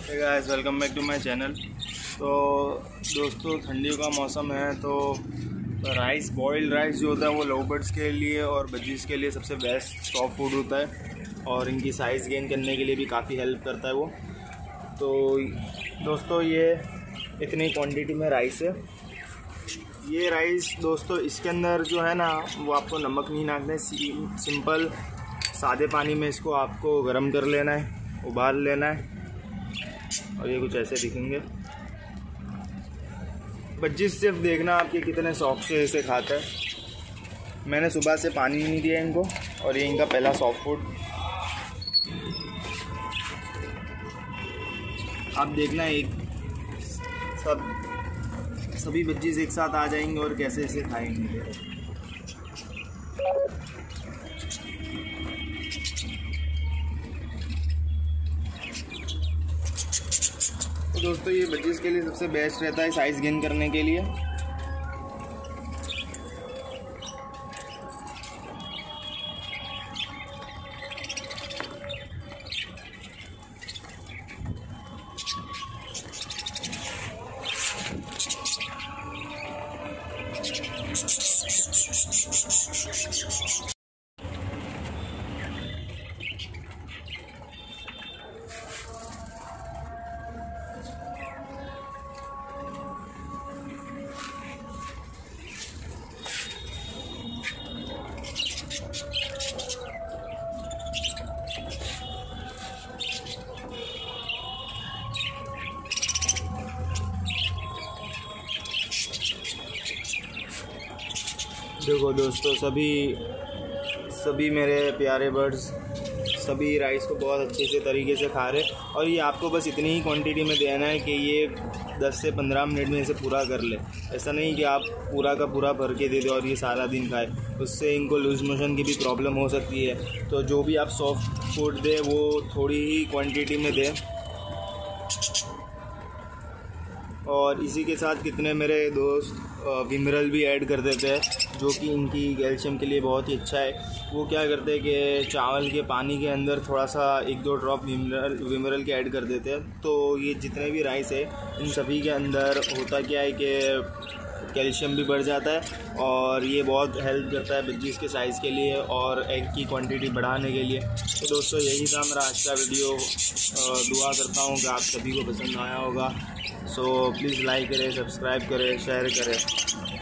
Hey guys, welcome back to my channel. तो दोस्तों, ठंडियों का मौसम है तो राइस, बॉइल्ड राइस जो होता है वो लव बर्ड्स के लिए और बजीज के लिए सबसे बेस्ट सॉफ्ट फूड होता है और इनकी साइज़ गेन करने के लिए भी काफ़ी हेल्प करता है वो। तो दोस्तों, ये इतनी क्वांटिटी में राइस है। ये राइस दोस्तों, इसके अंदर जो है ना वो आपको नमक नहीं नाखना है। सिंपल सादे पानी में इसको आपको गर्म कर लेना है, उबाल लेना है और ये कुछ ऐसे दिखेंगे। बज्जिस सिर्फ देखना आपके कितने शौक से इसे खाता है। मैंने सुबह से पानी नहीं दिया इनको और ये इनका पहला सॉफ्ट फूड। आप देखना एक सभी बज्जिस एक साथ आ जाएंगे और कैसे इसे खाएंगे। तो दोस्तों, ये बज्जिस के लिए सबसे बेस्ट रहता है साइज़ गेन करने के लिए। देखो दोस्तों, सभी मेरे प्यारे बर्ड्स सभी राइस को बहुत अच्छे से तरीके से खा रहे। और ये आपको बस इतनी ही क्वांटिटी में देना है कि ये 10 से 15 मिनट में इसे पूरा कर ले। ऐसा नहीं कि आप पूरा का पूरा भर के दे दो और ये सारा दिन खाए, उससे इनको लूज मोशन की भी प्रॉब्लम हो सकती है। तो जो भी आप सॉफ्ट फूड दें वो थोड़ी ही क्वांटिटी में दें। और इसी के साथ कितने मेरे दोस्त विमरल भी ऐड कर देते हैं, जो कि इनकी कैल्शियम के लिए बहुत ही अच्छा है। वो क्या करते हैं कि चावल के पानी के अंदर थोड़ा सा 1-2 ड्रॉप विमरल के ऐड कर देते हैं। तो ये जितने भी राइस है इन सभी के अंदर होता क्या है कि कैल्शियम भी बढ़ जाता है और ये बहुत हेल्प करता है बज्जिस के साइज़ के लिए और एग की क्वांटिटी बढ़ाने के लिए। तो दोस्तों, यही था मेरा आज का वीडियो। दुआ करता हूँ कि आप सभी को पसंद आया होगा। सो प्लीज़ लाइक करें, सब्सक्राइब करें, शेयर करें।